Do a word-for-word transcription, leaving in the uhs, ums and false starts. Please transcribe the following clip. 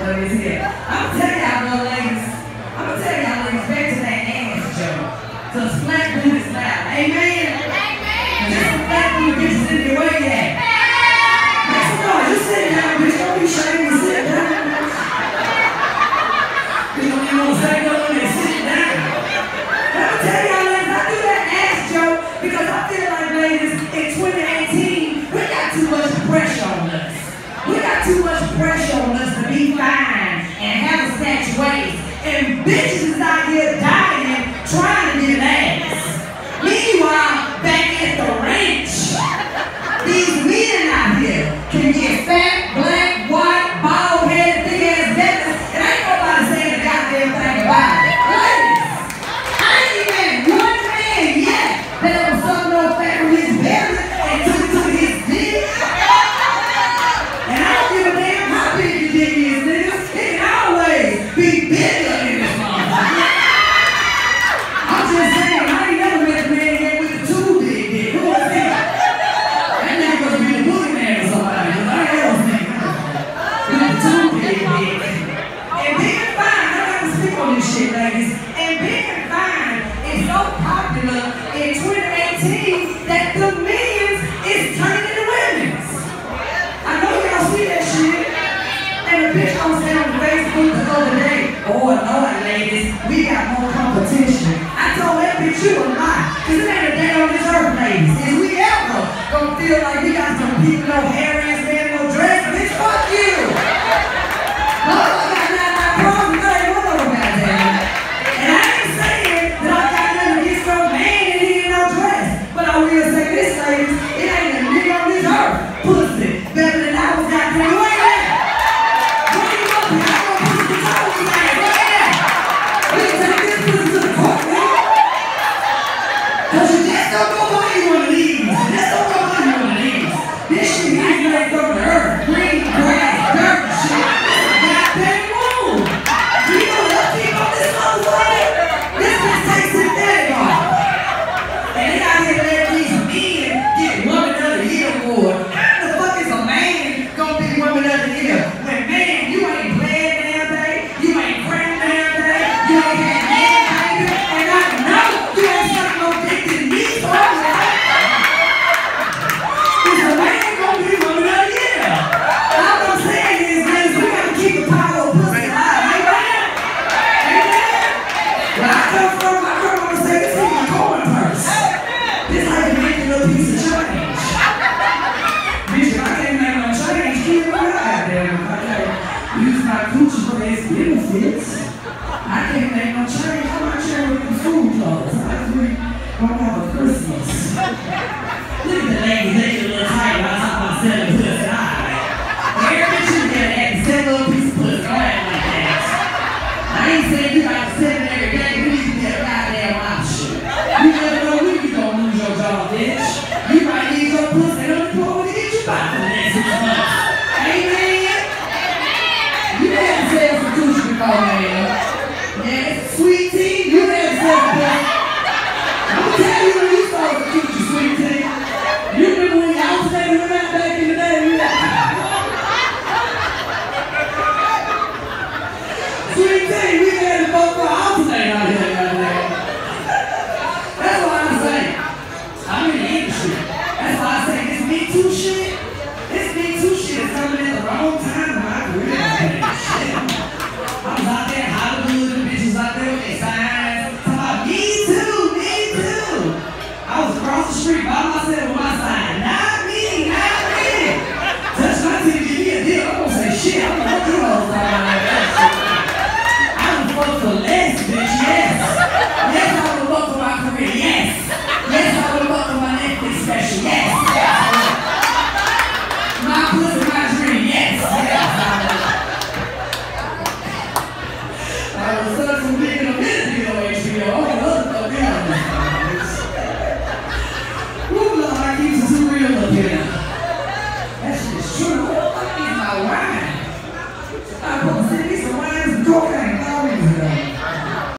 of this here. I'm gonna tell y'all, though, ladies. I'm gonna tell y'all, ladies, back to that ass joke. Cause flat boot is loud. Amen? Amen. Just some flat boot bitches in the way at. Make some noise. Just sit down, bitch. Don't be ashamed to sit down. You don't even want to say nothing and sit down. Let me tell y'all, ladies, I do that ass joke because I feel like, ladies, in twenty eighteen, we got too much pressure on us. We got too much pressure on us to be fine and have a snatch waist. And bitches is out here dying trying to get an ass. Meanwhile, back at the ranch, these men out here can get fat, black, white, bald-headed, big-ass necklaces, and ain't nobody saying a goddamn thing about it. Ladies, I ain't even had one man yet that ever sucked no fat from his belly and took it to his dick. And I don't give a damn how big your dick is, niggas. It can always be bigger than this motherfucker. I'm just saying, I ain't never met a man yet with the two big dick. Who was that? That nigga must be the boogeyman or somebody, because I ain't ever seen him with the two big dick. And being fine, I got to speak on this shit, ladies. And being fine is so popular in twenty eighteen that the men's is turning into women's. I know y'all see that shit. And the bitch gonna say on Facebook the other day, oh Lord, ladies, we got more competition. I told that bitch you a lie, cause it ain't a day on this earth, ladies. Is we ever gonna feel like we got some people, no hair ass man, no dress? Bitch, fuck you. No, I got nine nine problems, I ain't one of them goddamn. And I ain't saying that I got nothing against some man and he ain't no dress. But I will say this, ladies, it ain't a nigga on this earth. Pussy, better than I was goddamn. Where you at? Where you up here? I'm gonna push the toes in there. Where you at? We can take this pussy to the court, man. Cause you just don't go buy you one of these. Just don't go buy you one of these. This shit here is made from the earth. Green, grass, dirt, and shit. This is a goddamn room. You know what keep on this motherfucker? This bitch takes his daddy off. And they out here letting these men get woman of the year award. How the fuck is a man gonna be woman of the year? When man, you ain't playing damn day, you ain't cracked damn day, you ain't had man baby, and I know you ain't sucking no dick in these folks. Is a man gonna be woman of the year? All I'm saying is, is we gotta keep the power of pussy alive. Amen? Amen? Where I come from, my grandma would say this is my corn purse. This how you make a little piece of change. Bitch, if I can't make no change, keep it right out there. Okay? Use my coochie for its benefits. I can't make no change. How much share with the food clothes? I agree. Don't have a Christmas. Look at the ladies, they get a little tight when I talk about selling pussy. Alright. Every bitch you get at to sell a little piece of pussy. Go ahead like that. I ain't saying you got to sell it every day. You need to get a goddamn option. You never know when you gonna lose your job, bitch. You might need your pussy on the floor to get you by for the next six months. Amen? You had to sell some coochie before, man. Yes, sweet tea, you had to sell some pussy. I'm gonna tell you when you sold the coochie, sweet tea. You remember when y'all was standing around back in the day? Sweet tea, we had to vote for alternate out here, goddamn. That's why I say, I'm in the industry. That's why I say this Me Too shit, this Me Too shit is coming in the wrong time in my career. Shit. I was out there in Hollywood, and bitches out there with their signs, talking about me too, me too. I was across the street by myself with my sign. Not me, not me. Touch my team, give me a deal. I'm gonna say shit. I'm gonna do all the time like that shit. I would fuck for less, bitch, yes. Yes, I would fuck for my career, yes. Yes, I would fuck for my Netflix special, yes. My pussy, my dream, yes. Yes, I would. I would suck some dick in the